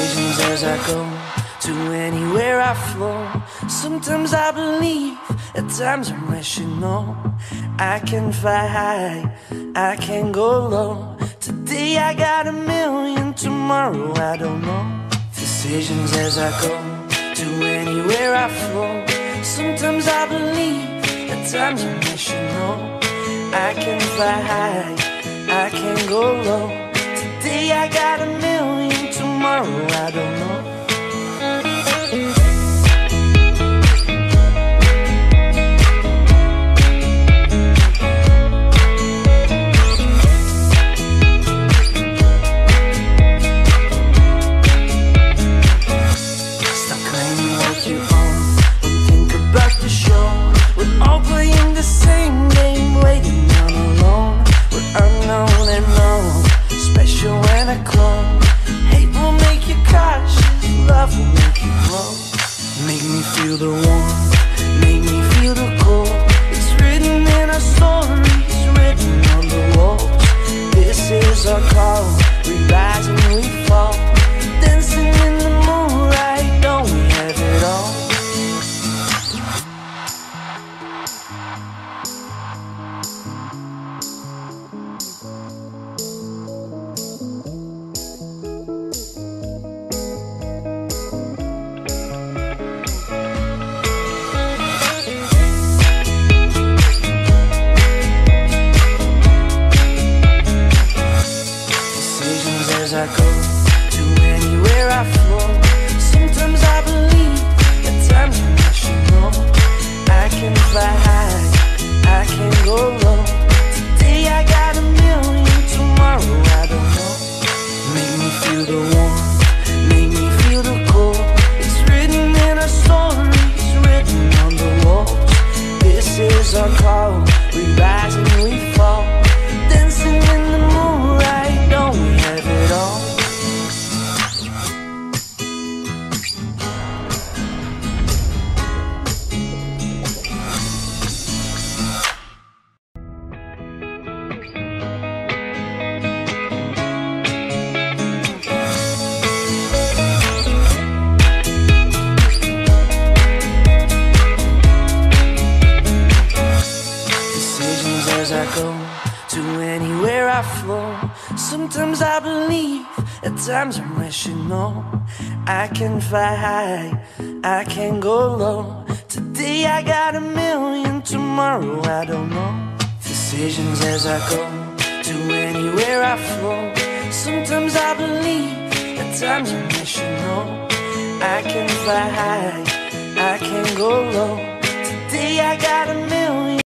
Decisions as I go, to anywhere I flow. Sometimes I believe, at times I'm rational. I can fly high, I can go low. Today I got a million, tomorrow I don't know. Decisions as I go, to anywhere I flow. Sometimes I believe, at times I'm rational. I can fly high, I can go low. Today I got a million, tomorrow I don't know. Stop claiming what you own and think about the show. We're all playing the same game, waiting on alone. We're unknown and known, special when I clone. Hate will make you cautious, love will make you grow. Make me feel the warmth, make me feel the cold. It's written in our stories, written on the walls. This is our call, we rise and we fall. Dancing in the moonlight, don't we have it all? As I go, to anywhere I flow. Sometimes I believe, at times I'm rational. I can fly high, I can go low. Today I got a million, tomorrow I don't know. Make me feel the warmth, make me feel the cold. It's written in our stories, written on the walls. This is our call, we rise and we fall. Dancing in the moonlight, don't we have it all? Decisions as I go, to anywhere I flow. Sometimes I believe, at times I'm rational. I can fly high, I can go low. Today I got a million, tomorrow I don't know. Decisions as I go, to anywhere I flow. Sometimes I believe, at times I'm rational. I can fly high, I can go low. Today I got a million,